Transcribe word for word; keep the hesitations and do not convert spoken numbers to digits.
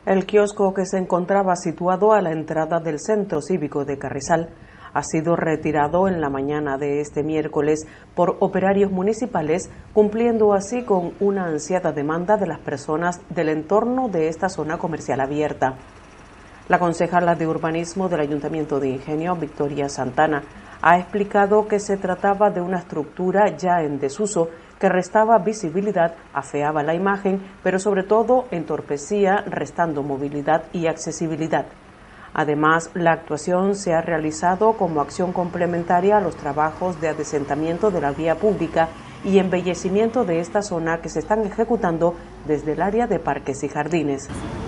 El kiosco, que se encontraba situado a la entrada del Centro Cívico de Carrizal, ha sido retirado en la mañana de este miércoles por operarios municipales, cumpliendo así con una ansiada demanda de las personas del entorno de esta zona comercial abierta. La concejala de Urbanismo del Ayuntamiento de Ingenio, Victoria Santana, ha explicado que se trataba de una estructura ya en desuso que restaba visibilidad, afeaba la imagen, pero sobre todo entorpecía, restando movilidad y accesibilidad. Además, la actuación se ha realizado como acción complementaria a los trabajos de adesentamiento de la vía pública y embellecimiento de esta zona que se están ejecutando desde el área de parques y jardines.